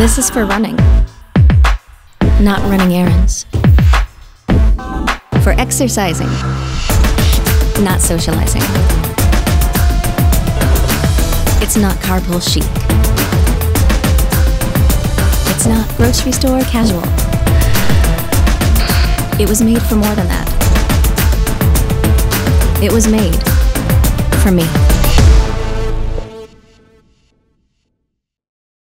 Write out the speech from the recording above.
This is for running, not running errands. For exercising, not socializing. It's not carpool chic. It's not grocery store casual. It was made for more than that. It was made for me.